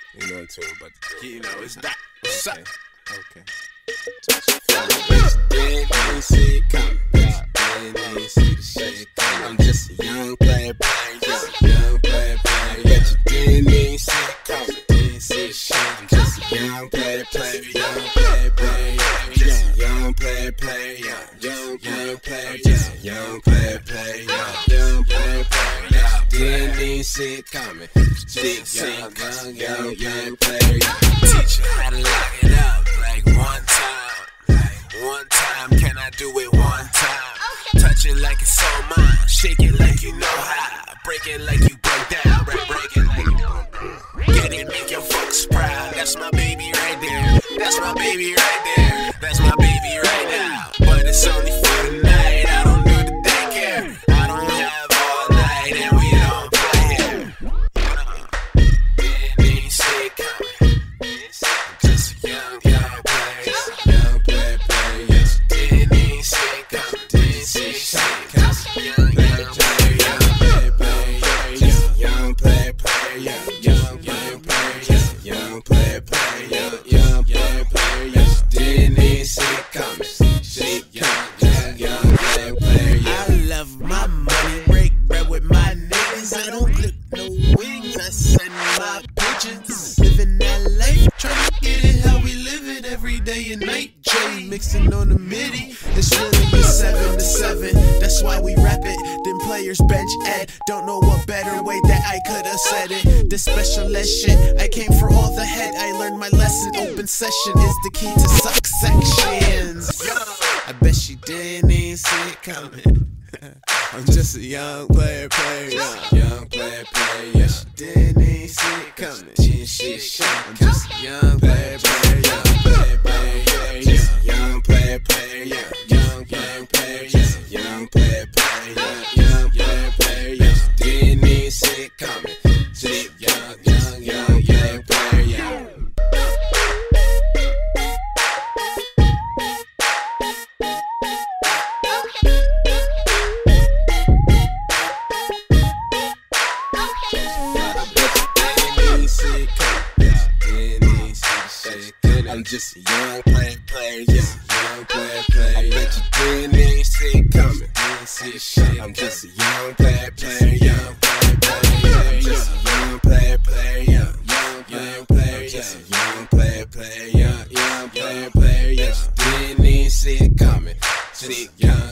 You know too, but you know it's that. What's up? Okay. Didn't see it coming. Didn't see the shit coming. I'm just a young player, young player. Bet you didn't even see it coming. Didn't see the shit. I'm just a young player, young player. Just a young player, young player. Just a young player, young player. Didn't even see it coming. Just young player. Teach you how to lock it up like one time. One time, can I do it one time? Touch it like it's all mine. Shake it like you know how. Break it like you break down. Break it like you break down. Get it, make your folks proud. That's my baby right there. That's my baby right there. That's my baby right now. But it's only for the night. I don't do the daycare. I don't have all night and we don't play here. Didn't see it coming. Just a young player. Young player. Didn't see it coming. Didn't see it coming. Young player. Young player, young player, didn't even see it coming. Young player. I love my money, break bread with my niggas. I don't clip no wings, I send my pigeons. Living that life, trying to get it how we live it every day and night. J mixing on the MIDI, it's really 7 to 7. That's why we rap it. Them players bench Ed, don't know what better way that I could've said it. This special ed shit, I came for all the head. I learned my lesson. Open session is the key to successions. I bet she didn't even see it coming. I'm just a young player, Young player, she didn't even see it coming. I'm just a young player, young player, young player, didn't even see it coming. Young player. I'm just a young player, young player. I bet you didn't even see it coming. Didn't see the shit. I'm just a young player, young player. I'm just a young player, young player. Just a young player, young player. Didn't even see it coming. Just young.